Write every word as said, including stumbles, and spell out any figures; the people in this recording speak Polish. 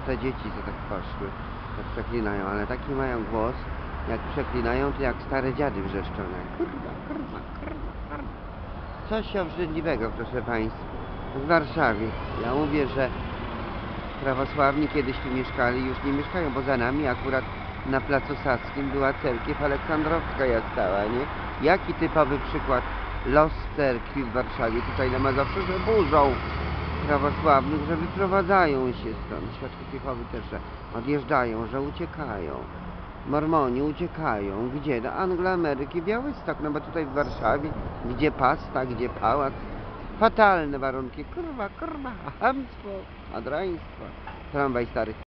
te dzieci, co tak poszły, tak przeklinają, ale taki mają głos, jak przeklinają, to jak stare dziady wrzeszczone. Kurwa, kurwa, kurwa, kurwa. Coś obrzydliwego, proszę Państwa. W Warszawie. Ja mówię, że prawosławni kiedyś tu mieszkali, już nie mieszkają, bo za nami akurat na Placu Saskim była cerkiew aleksandrowska stała, nie? Jaki typowy przykład los cerkwi w Warszawie, tutaj na Mazowszu, że burzą prawosławnych, że wyprowadzają się stąd. Świadków Jehowy też, że odjeżdżają, że uciekają. Mormoni uciekają. Gdzie? Do Angloameryki, Białystok, no bo tutaj w Warszawie, gdzie pasta, gdzie pałac. Fatalne warunki. Kurwa, kurwa, chamstwo, adraństwo. Tramwaj stary.